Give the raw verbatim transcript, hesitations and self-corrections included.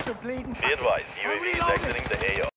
bleeding. Be advised, U A V is exiting the A O.